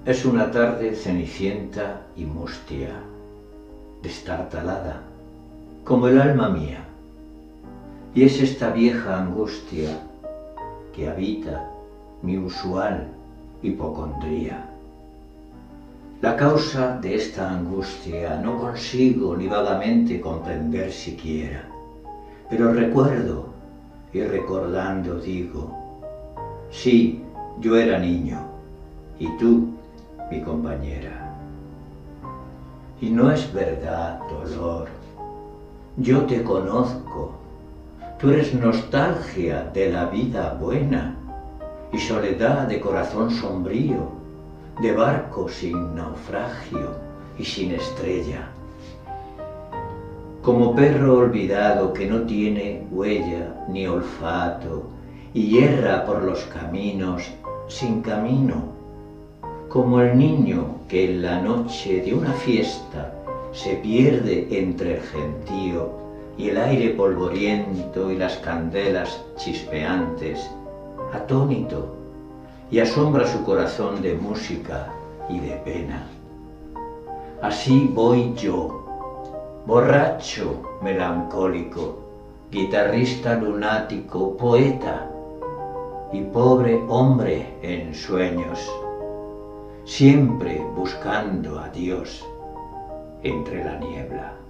Es una tarde cenicienta y mustia, destartalada, como el alma mía, y es esta vieja angustia que habita mi usual hipocondría. La causa de esta angustia no consigo ni vagamente comprender siquiera, pero recuerdo y recordando digo, sí, yo era niño y tú, mi compañera. Y no es verdad, dolor, yo te conozco, tú eres nostalgia de la vida buena y soledad de corazón sombrío, de barco sin naufragio y sin estrella. Como perro olvidado que no tiene huella ni olfato y erra por los caminos sin camino, como el niño que en la noche de una fiesta se pierde entre el gentío y el aire polvoriento y las candelas chispeantes, atónito, y asombra su corazón de música y de pena. Así voy yo, borracho, melancólico, guitarrista lunático, poeta y pobre hombre en sueños, siempre buscando a Dios entre la niebla.